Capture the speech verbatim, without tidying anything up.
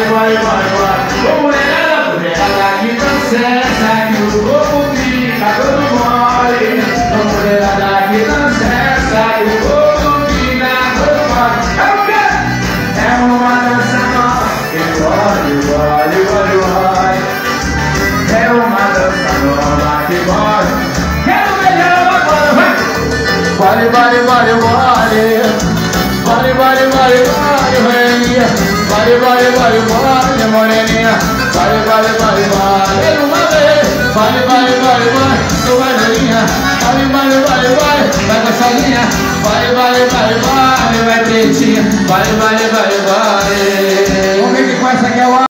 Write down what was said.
vai, vai, vai. Ô mulherada, mulherada que dança, que o corpo fica todo mole. Ô mulherada que dança, que o corpo fica todo mole. É o quê? É uma dança nova que pode, pode, pode, pode. É uma dança nova que pode. Quero beijar ela agora, vai! Vale, vale, vale, vale. Vale, vale, vale, vale, moreninha. Vale, vale, vale, vale, moreninha. Vale, vale, vale, vale, uma vez. Vale, vale, vale, vale, tu vai velhinha. Vale, vale, vale, vale, vai gostosinha. Vale, vale, vale, vale, vai pretinha. Vale, vale, vale, vale. Vamos ver que com essa aqui é o